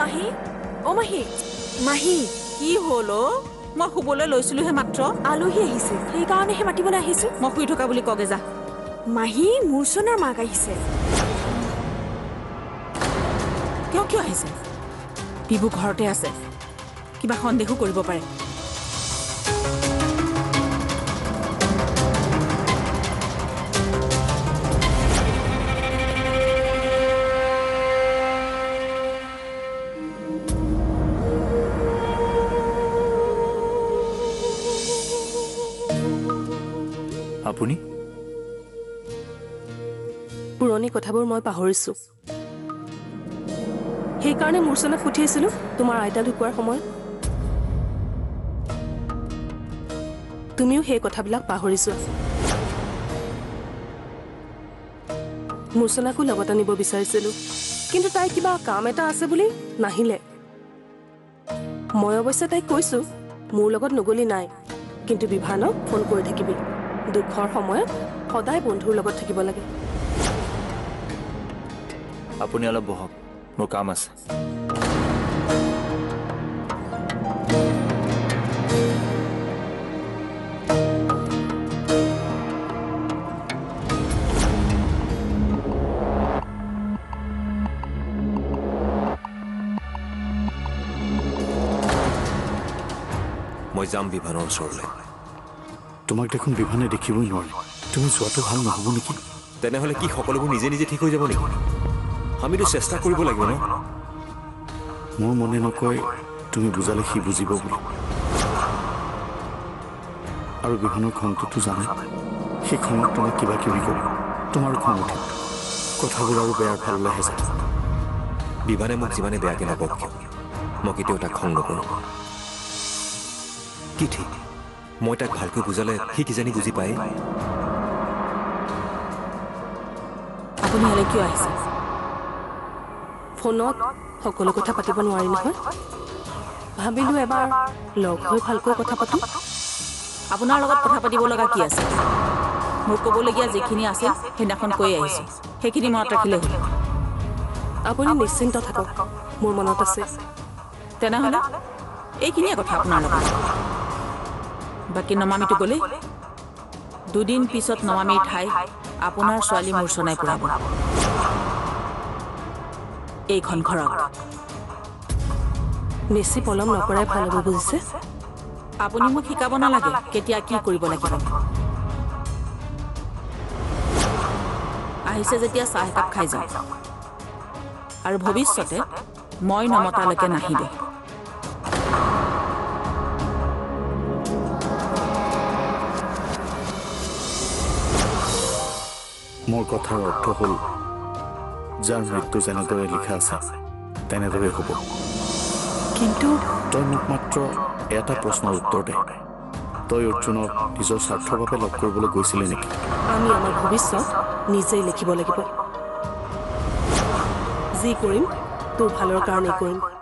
মাহী ও মাহী মাহী কি হলো মই শুবলৈ লৈছিলোহে মাত্ৰ আলহী আহিছে সেইকাৰণেহে মাতিবলৈ আহিছো মই শুই থকা বুলি কগে যা মাহী মূৰ্ছনাৰ মাক আহিছে কিয় আহিছে পিবু ঘৰতে আছে কিবা সন্দেহো কৰিব পাৰে আপুনি পুৰণি কথাবোৰ মই পাহৰিছো সেইকাৰণে মূৰ্ছনাক পঠিয়াইছিলো তোমাৰ আইতা ঢুকোৱাৰ সময়ত তুমিও সেই কথাবিলাক পাহৰি যোৱা মূৰ্ছনাকো লগত আনিব বিচাৰিছিলো কিন্তু তাই কিবা কাম এটা আছে বুলি নাহিলে মই অৱশ্যে তাইক কৈছো মোৰ লগত নগলি নাই কিন্তু বিভানক ফোন কৰি থাকিবি দুখৰ সময়ত সদায় বন্ধুৰ লগত থাকিব লাগে আপুনি অলপ বহক মোৰ কাম আছে মই যাম বিভানৰ ওচৰলৈ তোমাক দেখোন বিভানে দেখিবই নোৱাৰে তুমি যোৱাটো ভাল নহ'ব নেকি তেনেহ'লে কি সকলোবোৰ নিজে নিজে ঠিক হৈ যাব নেকি আমিতো চেষ্টা কৰিব লাগিব ন মোৰ মনে নকয় তুমি বুজালে সি বুজিব বুলি আৰু বিভানৰ খংটোতো জানে সেই খঙত তোমাক কিবা কিবি ক'ব তোমাৰ খং উঠিব কথাবোৰ আৰু বেয়াৰ ফাললৈহে যাব বিভানে মোক যিমানে বেয়াকে নকওক কিয় মই কেতিয়াও তাক খং নকৰোঁ কি ঠিক মই তাক ভালকৈ বুজালে সি কিজানি বুজি পায় আপুনি ইয়ালৈ কিয় আহিছে ফোনত সকলো কথা পাতিব নোৱাৰি নহয় ভাবিলো এবাৰ লগ হৈ ভালকৈ কথা পাতো আপোনাৰ লগত কথা পাতিব লগা কি আছে মোৰ ক'বলগীয়া যিখিনি আছিল সেইদিনাখন কৈ আহিছো সেইখিনি মনত ৰাখিলে হ'ল আপুনি নিশ্চিন্ত থাকক মোৰ মনত আছে তেনেহ'লে এইখিনিয়ে কথা আপোনাৰ লগত বাকী নমামিটো গ'লে দুদিন পিছত নমামিৰ ঠাই আপোনাৰ ছোৱালী মূৰ্ছনাই পুৰাব এইখন ঘৰত বেছি পলম নকৰাই ভাল হ'ব বুজিছে আপুনি মোক শিকাব নালাগে কেতিয়া কি কৰিব লাগিব আহিছে যেতিয়া চাহ একাপ খাই যাওক আৰু ভৱিষ্যতে মই নমতালৈকে নাহিব মোৰ কথাৰ অৰ্থ হ'ল যাৰ মৃত্যু যেনেদৰে লিখা আছে তেনেদৰে হ'ব কিন্তু তই মোক মাত্ৰ এটা প্ৰশ্নৰ উত্তৰ দে তই অৰ্জুনক নিজৰ স্বাৰ্থৰ বাবে লগ কৰিবলৈ গৈছিলি নেকি আমি আমাৰ ভৱিষ্যত নিজেই লিখিব লাগিব যি কৰিম তোৰ ভালৰ কাৰণেই কৰিম